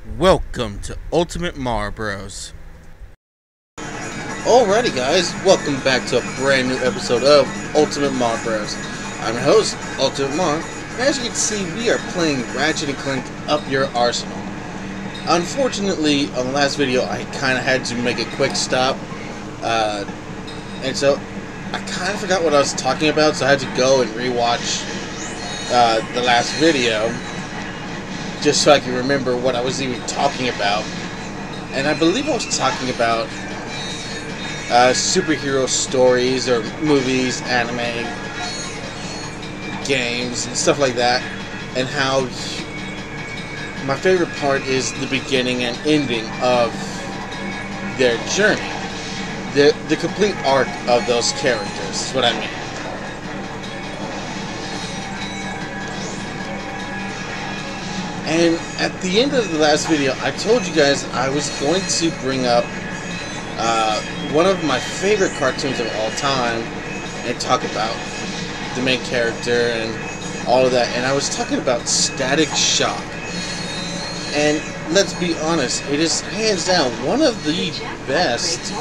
Welcome to Ultimate Mar Bros. Alrighty guys, welcome back to a brand new episode of Ultimate Mar Bros. I'm your host, Ultimate Mar, and as you can see, we are playing Ratchet & Clank Up Your Arsenal. Unfortunately, on the last video, I kind of had to make a quick stop, and so I kind of forgot what I was talking about, so I had to go and rewatch the last video, just so I can remember what I was even talking about. And I believe I was talking about superhero stories or movies, anime, games, and stuff like that, and how my favorite part is the beginning and ending of their journey. The complete arc of those characters is what I mean. And at the end of the last video, I told you guys I was going to bring up one of my favorite cartoons of all time and talk about the main character and all of that. And I was talking about Static Shock. And let's be honest, it is hands down one of the best.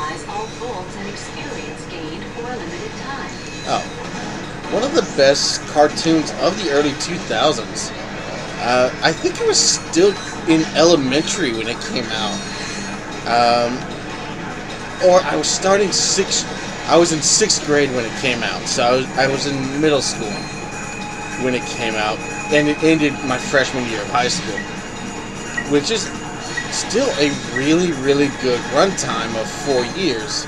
One of the best cartoons of the early 2000s. I think I was still in elementary when it came out. Or I was I was in 6th grade when it came out. So I was in middle school when it came out. And it ended my freshman year of high school. Which is still a really, really good runtime of 4 years.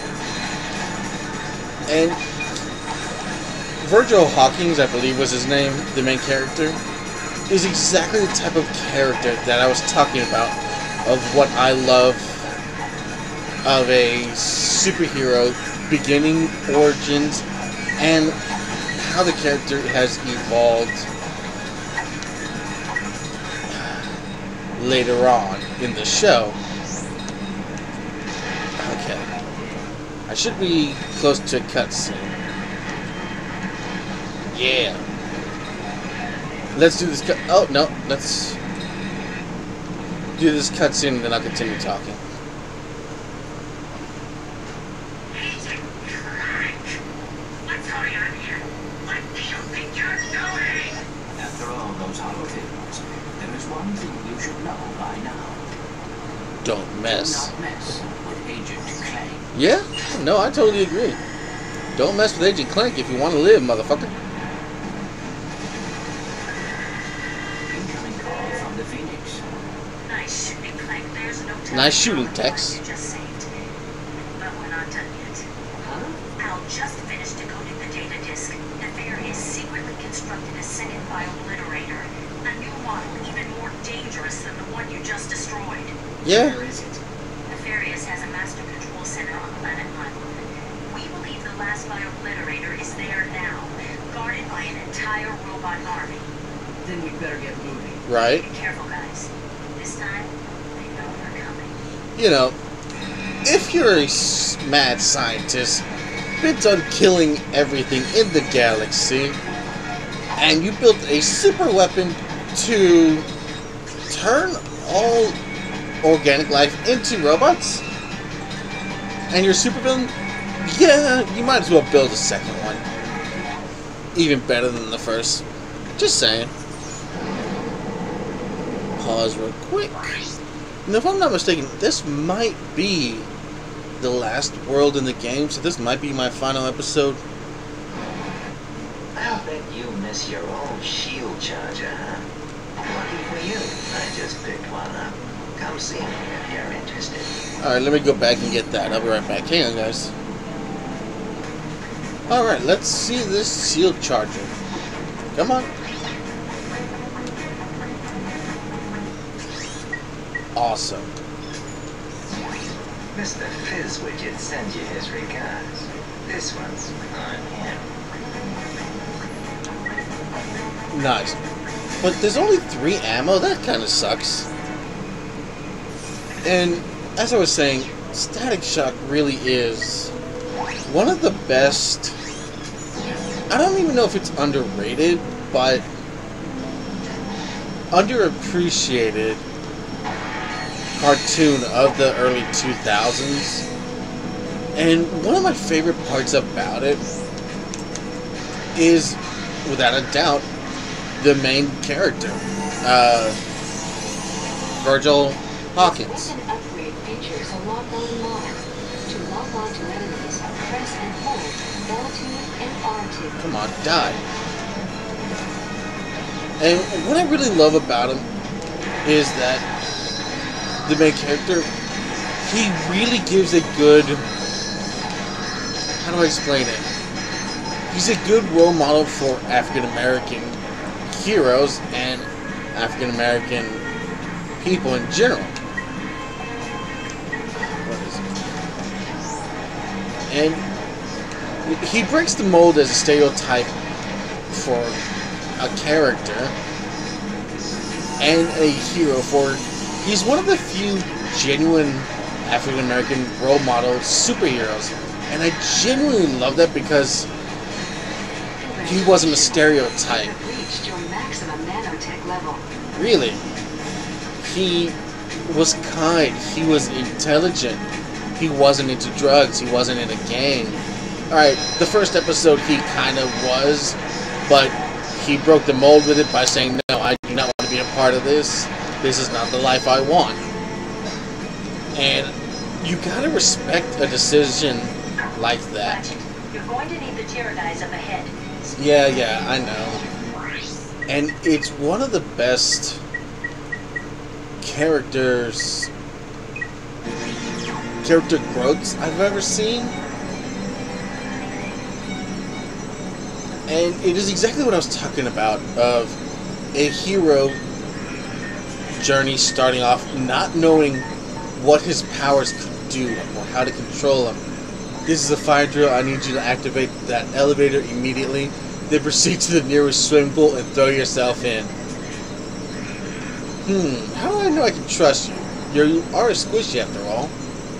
And Virgil Hawkins, I believe was his name, the main character, is exactly the type of character that I was talking about, of what I love of a superhero beginning, origins, and how the character has evolved later on in the show. Okay. I should be close to a cutscene. Yeah. Let's do this oh, no. Let's do this cutscene and then I'll continue talking. Agent Clank! What's going on here? What do you think you're doing? After all those holograms, there is one thing you should know by now. Don't mess. Do not mess with Agent Clank. Yeah? No, I totally agree. Don't mess with Agent Clank if you want to live, motherfucker. Incoming call from the Phoenix. Nice shooting, Clank. There's no telling Nice shooting, how Tex. you just saved. But we're not done yet. Huh? Al just finished decoding the data disk. Nefarious secretly constructed a second biobliterator. A new model, even more dangerous than the one you just destroyed. Yeah? Where is it? Nefarious has a master control center on planet Monroe. We believe the last biobliterator is there now, guarded by an entire robot army. Then we better get moving. Right? Be careful, guys. This time, they know we're coming. You know, if you're a mad scientist bent on killing everything in the galaxy, and you built a super weapon to turn all organic life into robots, and you're a supervillain, yeah, you might as well build a second one. Even better than the first. Just saying. Pause real quick. And if I'm not mistaken, this might be the last world in the game, so this might be my final episode. I'll bet you miss your old shield charger, huh? Lucky for you, I just picked one up. Come see me if you're interested. Alright, let me go back and get that. I'll be right back. Hang on, guys. Alright, let's see this shield charger. Come on. Awesome. Mr. Fizzwidget sends you his regards. This one's on him. Nice. But there's only 3 ammo? That kind of sucks. And as I was saying, Static Shock really is one of the best. I don't even know if it's underrated, but underappreciated cartoon of the early 2000s. And one of my favorite parts about it is, without a doubt, the main character, Virgil Hawkins. Weapon upgrade features a lock-on mod. To lock on to enemies, press and hold L2 and R2. Come on, die. And what I really love about him is that the main character, he really gives a good, how do I explain it? He's a good role model for African American heroes and African American people in general. What is it? And he breaks the mold as a stereotype for a character and a hero. For he's one of the few genuine African American role model superheroes, and I genuinely love that because he wasn't a stereotype. Reached your maximum nanotech level. Really, he was kind. He was intelligent. He wasn't into drugs. He wasn't in a gang. All right, the first episode he kind of was, but he broke the mold with it by saying, "No, I do not want to be a part of this. This is not the life I want." And you gotta respect a decision like that. Ratchet, you're going to need the Tyrannize up ahead. Yeah, I know. And it's one of the best character growths I've ever seen. And it is exactly what I was talking about, of a hero journey starting off not knowing what his powers could do or how to control them. This is a fire drill, I need you to activate that elevator immediately. Then proceed to the nearest swimming pool and throw yourself in. How do I know I can trust you? You are a squishy after all.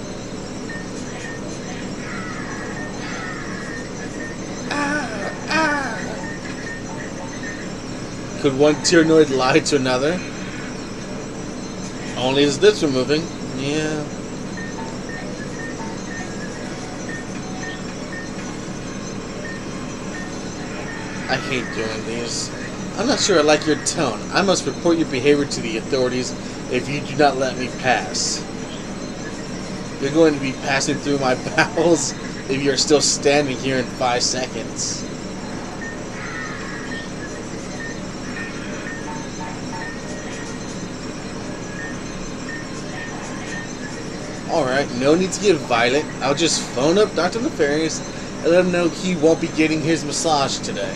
Could one Tyrannoid lie to another? Only his lips were moving. Yeah. I hate doing these. I'm not sure I like your tone. I must report your behavior to the authorities if you do not let me pass. You're going to be passing through my bowels if you're still standing here in 5 seconds. Alright, no need to get violent. I'll just phone up Dr. Nefarious and let him know he won't be getting his massage today.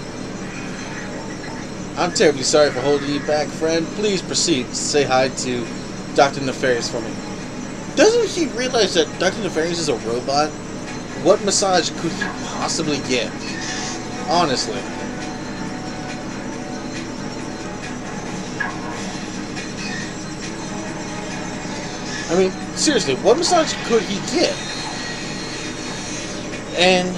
I'm terribly sorry for holding you back, friend. Please proceed. Say hi to Dr. Nefarious for me. Doesn't he realize that Dr. Nefarious is a robot? What massage could he possibly get? Honestly. I mean, seriously, what massage could he get? And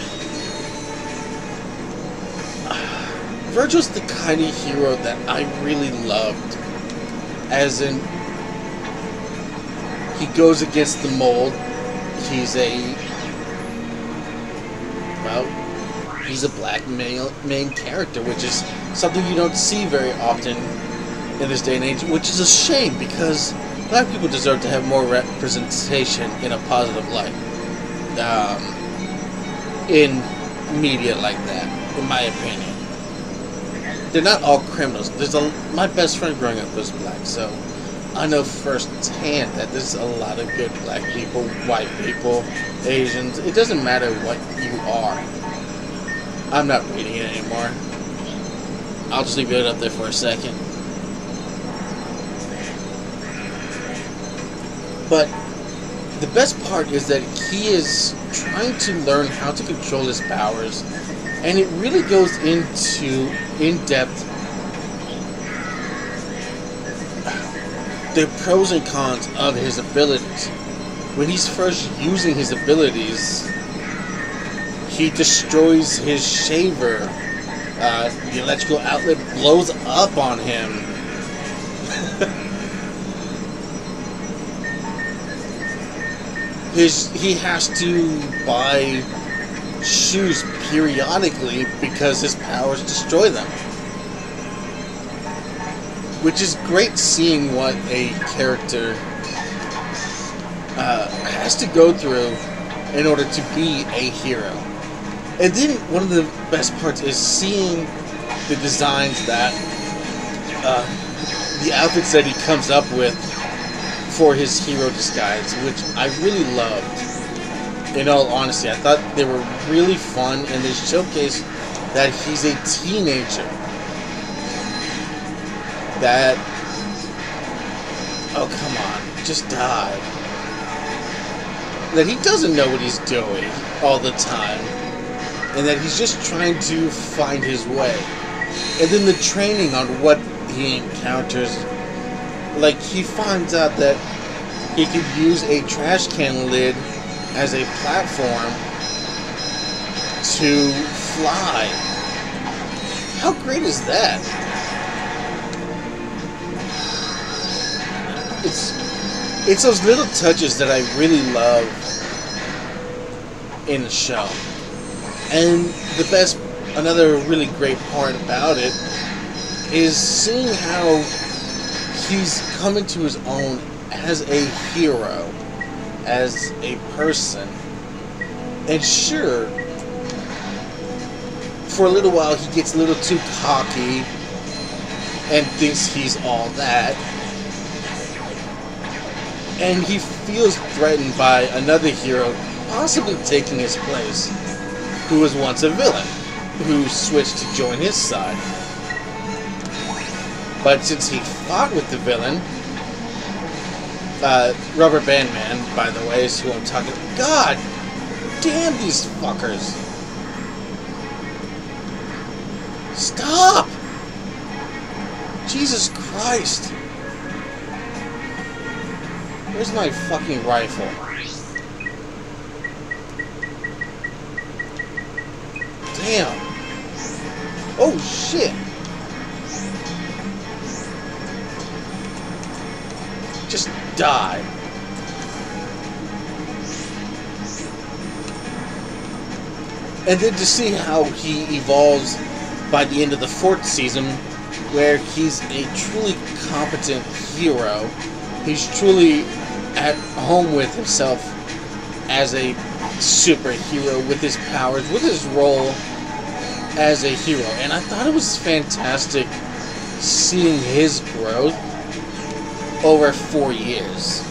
Virgil's the kind of hero that I really loved. As in, he goes against the mold. He's he's a black male main character, which is something you don't see very often in this day and age, which is a shame because black people deserve to have more representation in a positive light in media like that, in my opinion. They're not all criminals. My best friend growing up was black, so I know firsthand that there's a lot of good black people, white people, Asians. It doesn't matter what you are. I'm not reading it anymore. I'll just leave it up there for a second. But the best part is that he is trying to learn how to control his powers, and it really goes into in-depth the pros and cons of his abilities. When he's first using his abilities, he destroys his shaver. The electrical outlet blows up on him. he has to buy shoes periodically because his powers destroy them. Which is great seeing what a character has to go through in order to be a hero. And then one of the best parts is seeing the designs that the outfits that he comes up with for his hero disguise, which I really loved. In all honesty, I thought they were really fun, and they showcase that he's a teenager. That, oh come on, just die. That he doesn't know what he's doing all the time, and that he's just trying to find his way. And then the training on what he encounters, like he finds out that he could use a trash can lid as a platform to fly. How great is that? It's those little touches that I really love in the show. And another really great part about it is seeing how he's coming to his own as a hero, as a person. And sure, for a little while he gets a little too cocky and thinks he's all that. And he feels threatened by another hero possibly taking his place, who was once a villain, who switched to join his side. But since he fought with the villain, Rubber Band Man, by the way, is who I'm talking about. God damn these fuckers. Stop! Jesus Christ. Where's my fucking rifle? Damn. Oh shit. Just die. And then to see how he evolves by the end of the 4th season, where he's a truly competent hero. He's truly at home with himself as a superhero, with his powers, with his role as a hero. And I thought it was fantastic seeing his growth over 4 years.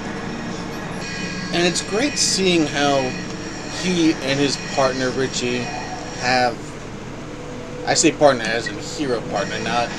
And it's great seeing how he and his partner Richie have, I say partner as in hero partner, not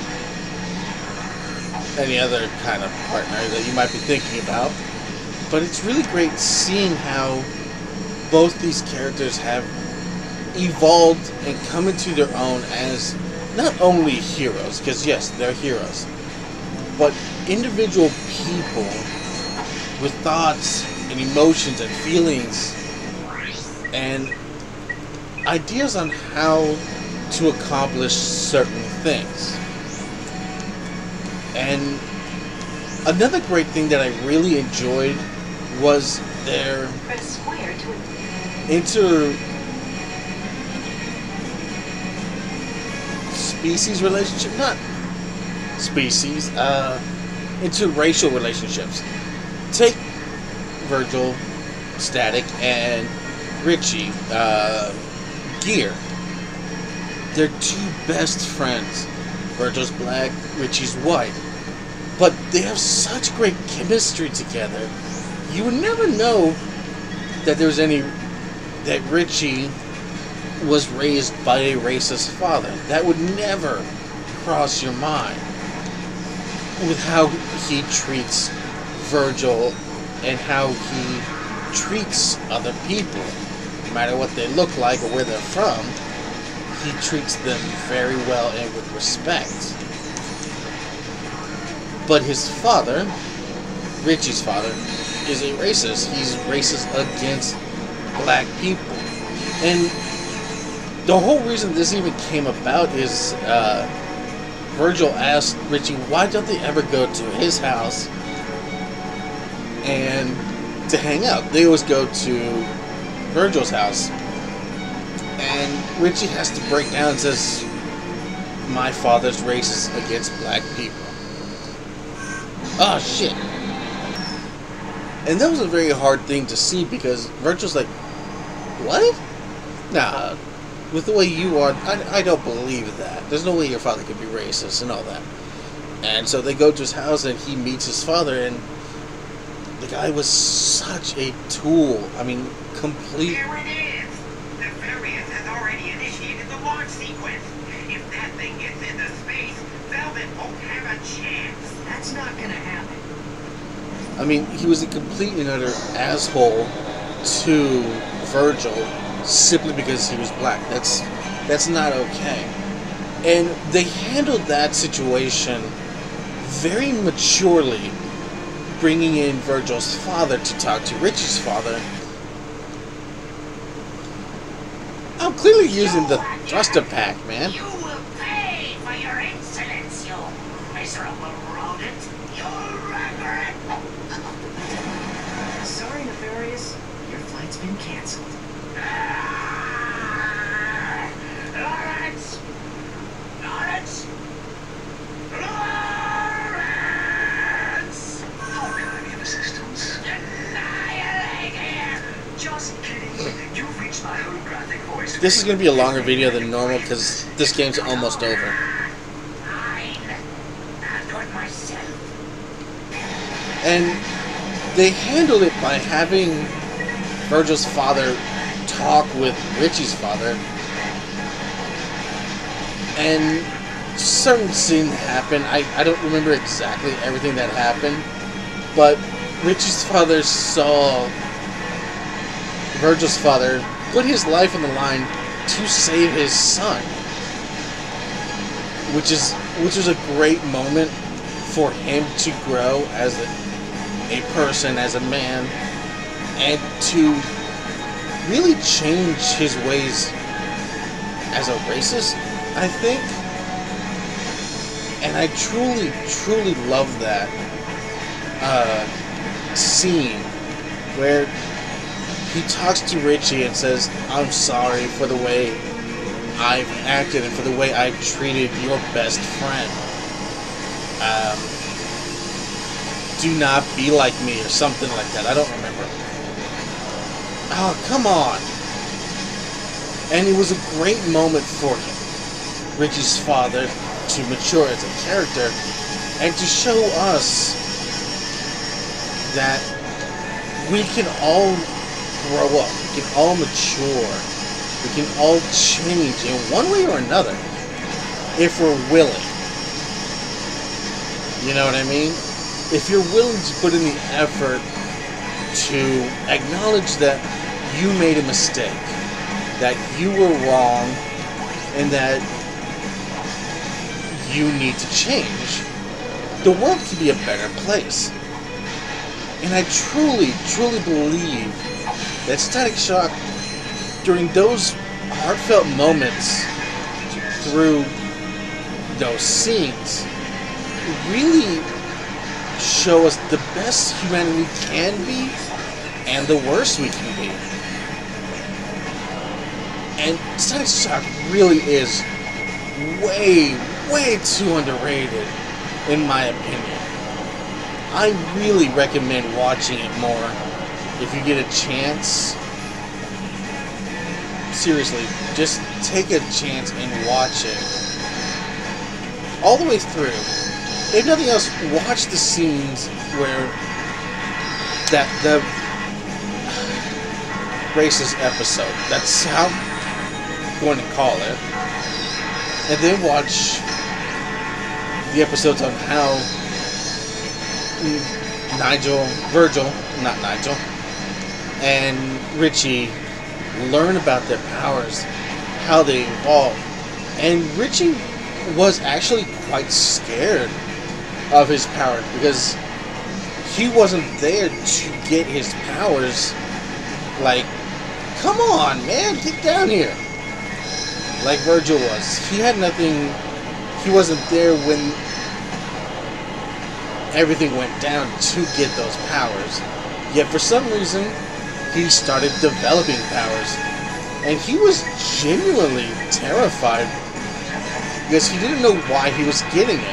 any other kind of partner that you might be thinking about. But it's really great seeing how both these characters have evolved and come into their own as not only heroes, because yes, they're heroes, but individual people with thoughts and emotions and feelings and ideas on how to accomplish certain things. And another great thing that I really enjoyed was their Press square to inter-species relationship, not species, interracial relationships. Take Virgil, Static, and Richie, Gear. They're two best friends. Virgil's black, Richie's white. But they have such great chemistry together. You would never know that that Richie was raised by a racist father. That would never cross your mind. With how he treats Virgil and how he treats other people, no matter what they look like or where they're from, he treats them very well and with respect. But his father, Richie's father, is a racist. He's racist against black people. And the whole reason this even came about is Virgil asked Richie, why don't they ever go to his house and to hang out. They always go to Virgil's house. And Richie has to break down and says, my father's racist against black people. Oh, shit. And that was a very hard thing to see because Virgil's like, what? Nah, with the way you are, I don't believe that. There's no way your father could be racist and all that. And so they go to his house and he meets his father, and the guy was such a tool. I mean, complete... Here it is! Nefarious has already initiated the launch sequence. If that thing gets into space, Velvet won't have a chance. That's not gonna happen. I mean, he was a complete and utter asshole to Virgil simply because he was black. That's not okay. And they handled that situation very maturely, bringing in Virgil's father to talk to Richie's father. I'm clearly using the thruster pack, man. You will pay for your insolence, you miserable rodent. You'll regret. Sorry, Nefarious. Your flight's been canceled. Lawrence! Lawrence! Lawrence! How can I be of assistance? Annihilate him! Just kidding. You've reached my holographic voice. This is going to be a longer video than normal because this game's almost over. Fine. I'll do it myself. And they handled it by having Virgil's father talk with Richie's father. And certain scene happened. I don't remember exactly everything that happened. But Richie's father saw Virgil's father put his life on the line to save his son. Which was a great moment for him to grow as a person, as a man, and to really change his ways as a racist, I think. And I truly, truly love that scene where he talks to Richie and says, I'm sorry for the way I've acted and for the way I've treated your best friend. Do not be like me, or something like that. I don't remember. Oh, come on. And it was a great moment for him, Richie's father, to mature as a character and to show us that we can all grow up, we can all mature, we can all change in one way or another if we're willing. You know what I mean? If you're willing to put in the effort to acknowledge that you made a mistake, that you were wrong, and that you need to change, the world can be a better place. And I truly, truly believe that Static Shock, during those heartfelt moments through those scenes, really show us the best humanity can be and the worst we can be. And Static Shock really is way, way too underrated, in my opinion. I really recommend watching it more if you get a chance. Seriously, just take a chance and watch it all the way through. If nothing else, watch the scenes where the racist episode. That's how I'm going to call it. And then watch the episodes on how Virgil, and Richie learn about their powers, how they evolve. And Richie was actually quite scared of his powers because he wasn't there to get his powers. Like, come on, man, get down here. Like Virgil was. He had nothing. He wasn't there when everything went down to get those powers. Yet for some reason, he started developing powers. And he was genuinely terrified because he didn't know why he was getting it.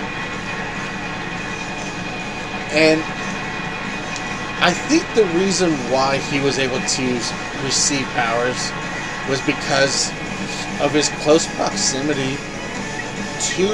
And I think the reason why he was able to receive powers was because of his close proximity to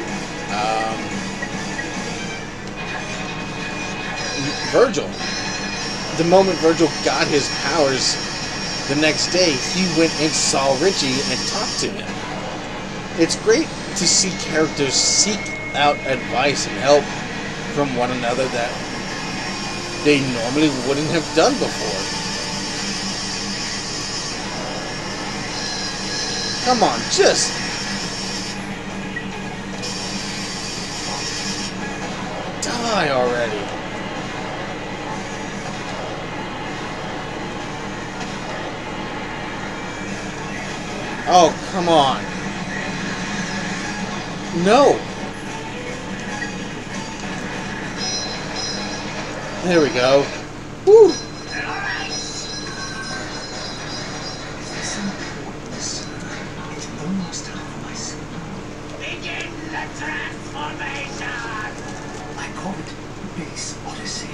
Virgil. The moment Virgil got his powers, the next day he went and saw Richie and talked to him. It's great to see characters seek out advice and help from one another that they normally wouldn't have done before. Come on, just... die already. Oh, come on. No. There we go. Woo. It's almost harmless. Begin the transformation! I call it Base Odyssey.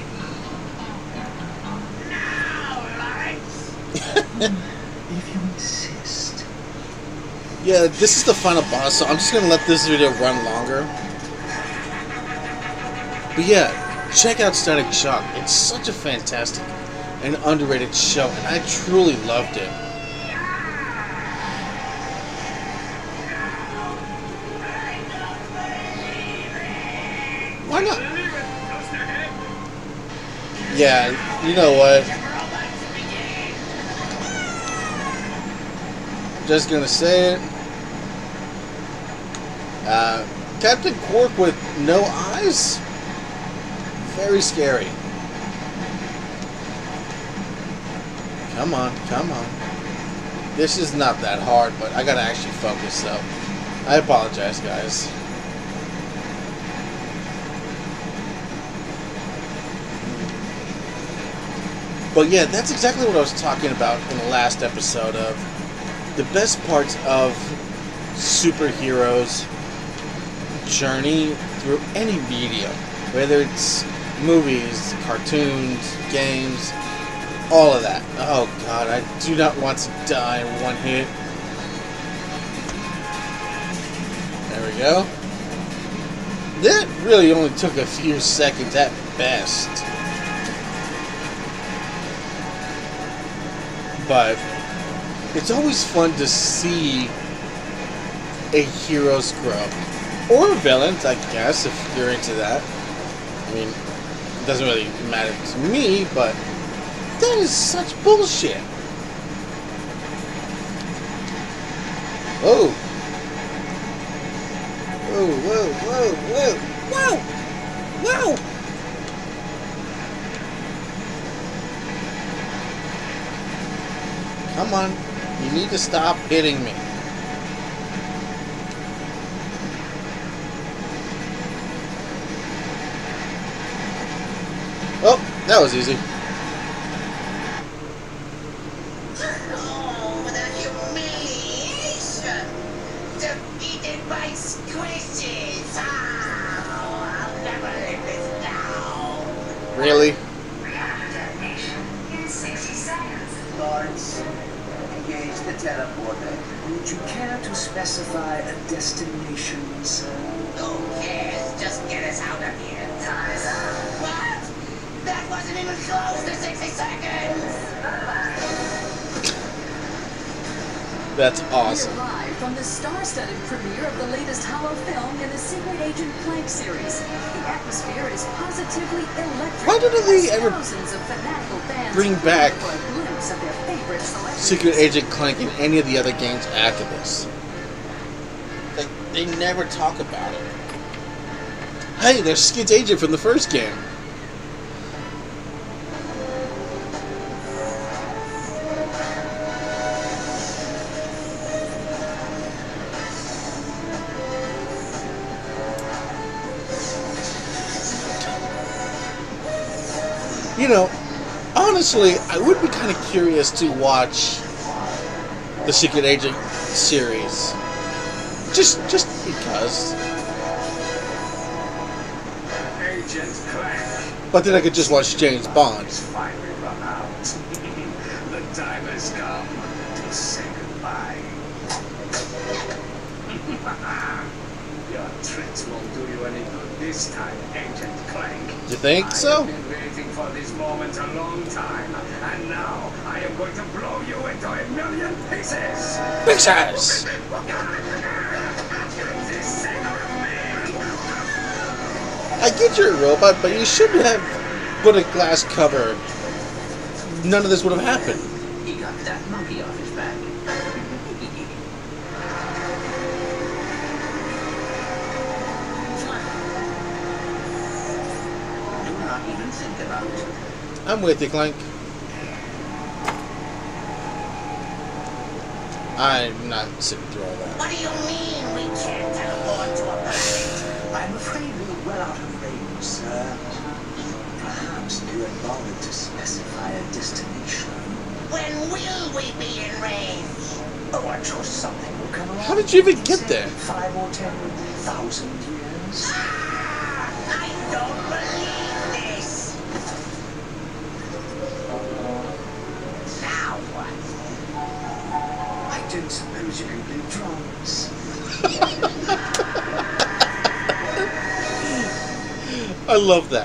Now, Lawrence! If you insist. Yeah, this is the final boss, so I'm just gonna let this video run longer. But yeah, check out Static Shock. It's such a fantastic and underrated show, and I truly loved it. Why not? Yeah, you know what? Just gonna say it. Captain Quark with no eyes? Very scary. Come on, come on. This is not that hard, but I gotta actually focus, so I apologize, guys. But yeah, that's exactly what I was talking about in the last episode of the best parts of superheroes' journey through any medium, whether it's movies, cartoons, games, all of that. Oh god, I do not want to die in one hit. There we go. That really only took a few seconds at best. But it's always fun to see a hero's growth. Or villains, I guess, if you're into that. I mean, it doesn't really matter to me, but that is such bullshit. Whoa. Whoa, whoa, whoa, whoa, whoa, whoa! Come on, you need to stop hitting me. Oh, that was easy. Oh, the humiliation! Defeated by squishes! Oh, I'll never live this down! Really? Detonation in 60 seconds. Lawrence, engage the teleporter. Would you care to specify a destination, sir? Who cares? Just get us out of here. Time's up. What? That wasn't even close to 60 seconds! That's awesome. We're live from the star-studded premiere of the latest Hollow film in the Secret Agent Clank series. The atmosphere is positively electric. Why didn't they ever Thousands of fanatical fans bring back for a glimpse of their favorite celebrities. Secret Agent Clank in any of the other games after this? Like, they never talk about it. Hey, there's Skid's Agent from the first game. You know, honestly, I would be kind of curious to watch the Secret Agent series. Just because. Agent Clank. But then I could just watch James Bond. Finally run out. The time has come to say goodbye. Your tricks won't do you any good this time, Agent Clank. You think so? I've been waiting for this moment a long time, and now I am going to blow you into a million pieces. Pictures! I get you're a robot, but you should have put a glass cover. None of this would have happened. He got that monkey off his back. Do not even think about it. I'm with you, Clank. I'm not sitting through all that. What do you mean we can't teleport to a planet? I'm afraid we're well out of range, sir. Perhaps you had bothered to specify a destination. When will we be in range? Oh, I'm sure something will come along. How did you even get there? 5 or 10,000 years. I don't believe this. Now what? I don't suppose you can play drums. I love that.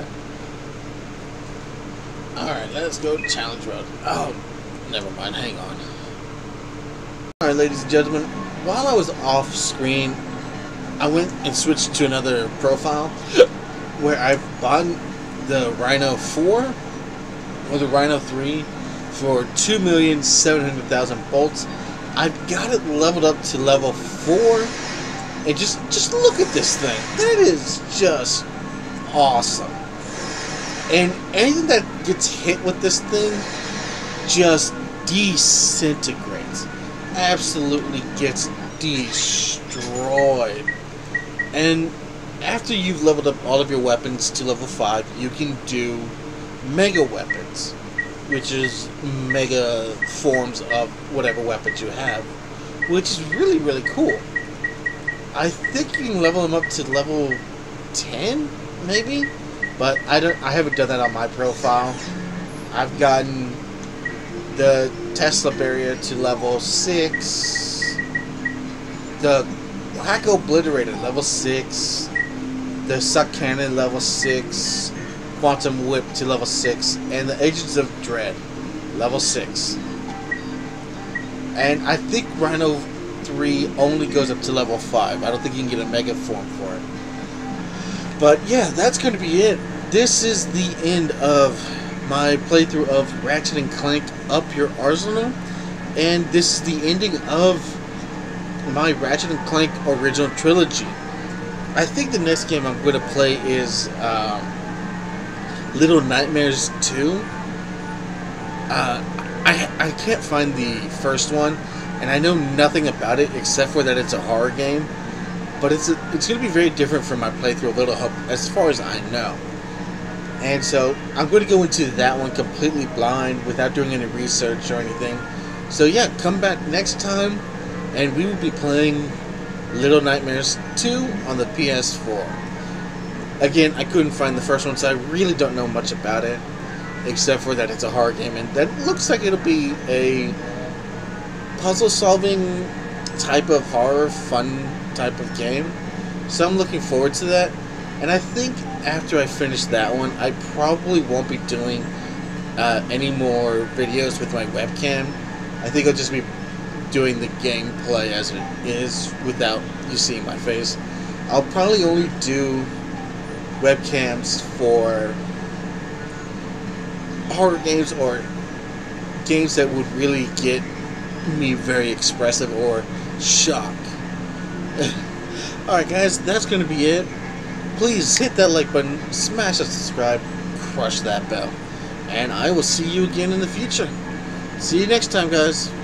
Alright, let's go to Challenge Road. Oh, never mind, hang on. Alright, ladies and gentlemen, while I was off screen, I went and switched to another profile where I've bought the Rhino 4 or the Rhino 3 for 2,700,000 bolts. I've got it leveled up to level 4, and just look at this thing. That is just awesome. And anything that gets hit with this thing just disintegrates. Absolutely gets destroyed. And after you've leveled up all of your weapons to level 5, you can do mega weapons, which is mega forms of whatever weapons you have, which is really, really cool. I think you can level them up to level 10, maybe, but I haven't done that on my profile. I've gotten the Tesla barrier to level 6, the Hack Obliterator level 6, the Suck Cannon level 6, Quantum Whip to level 6, and the Agents of Dread level 6. And I think Rhino 3 only goes up to level 5. I don't think you can get a mega form for it. But yeah, that's going to be it. This is the end of my playthrough of Ratchet & Clank Up Your Arsenal. And this is the ending of my Ratchet & Clank original trilogy. I think the next game I'm going to play is Little Nightmares 2. I can't find the first one, and I know nothing about it except for that it's a horror game. But it's going to be very different from my playthrough of Little Hope, as far as I know. And so I'm going to go into that one completely blind, without doing any research or anything. So yeah, come back next time, and we will be playing Little Nightmares 2 on the PS4. Again, I couldn't find the first one, so I really don't know much about it, except for that it's a horror game, and that looks like it'll be a puzzle-solving type of horror, fun type of game. So I'm looking forward to that. And I think after I finish that one, I probably won't be doing any more videos with my webcam. I think I'll just be doing the gameplay as it is without you seeing my face. I'll probably only do webcams for horror games or games that would really get me very expressive or shock. Alright guys, that's going to be it. Please hit that like button, smash that subscribe, crush that bell. And I will see you again in the future. See you next time, guys.